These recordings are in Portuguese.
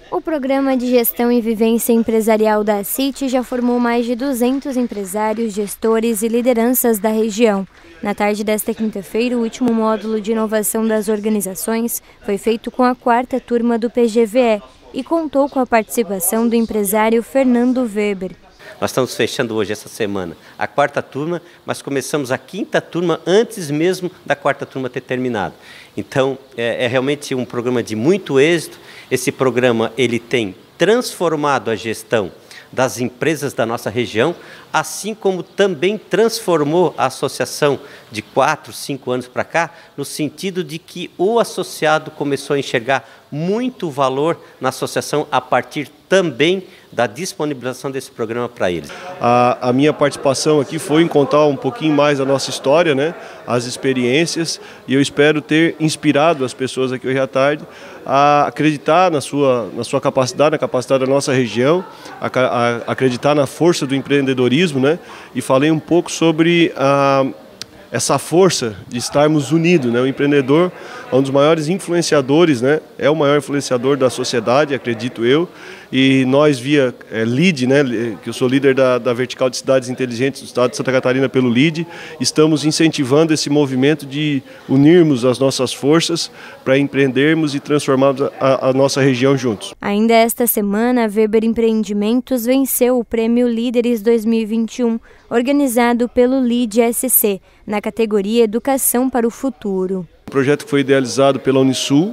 O Programa de Gestão e Vivência Empresarial da CIT já formou mais de 200 empresários, gestores e lideranças da região. Na tarde desta quinta-feira, o último módulo de inovação das organizações foi feito com a 4ª turma do PGVE e contou com a participação do empresário Fernando Weber. Nós estamos fechando hoje, essa semana, a 4ª turma, mas começamos a 5ª turma antes mesmo da 4ª turma ter terminado. Então, é realmente um programa de muito êxito. Esse programa ele tem transformado a gestão das empresas da nossa região, assim como também transformou a associação de 4, 5 anos para cá, no sentido de que o associado começou a enxergar muito valor na associação a partir também da disponibilização desse programa para eles. A minha participação aqui foi em contar um pouquinho mais da nossa história, né, as experiências, e eu espero ter inspirado as pessoas aqui hoje à tarde a acreditar na sua capacidade, na capacidade da nossa região, a acreditar na força do empreendedorismo, né, e falei um pouco sobre essa força de estarmos unidos, né? O empreendedor é um dos maiores influenciadores, né? É o maior influenciador da sociedade, acredito eu. E nós via LEAD, né? Que eu sou líder da Vertical de Cidades Inteligentes do Estado de Santa Catarina pelo LEAD, estamos incentivando esse movimento de unirmos as nossas forças para empreendermos e transformarmos a nossa região juntos. Ainda esta semana, a Weber Empreendimentos venceu o Prêmio Líderes 2021, organizado pelo LEAD SC, na categoria Educação para o Futuro. O projeto foi idealizado pela Unisul,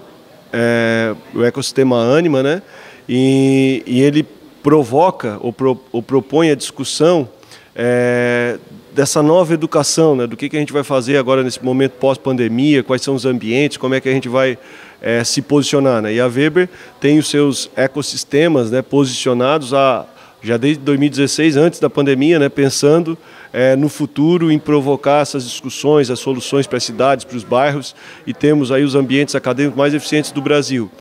o ecossistema Anima, né? E ele provoca ou propõe a discussão dessa nova educação, né? Do que a gente vai fazer agora nesse momento pós-pandemia, quais são os ambientes, como é que a gente vai se posicionar, né? E a Weber tem os seus ecossistemas, né, posicionados já desde 2016, antes da pandemia, né, pensando no futuro, em provocar essas discussões, as soluções para as cidades, para os bairros, e temos aí os ambientes acadêmicos mais eficientes do Brasil.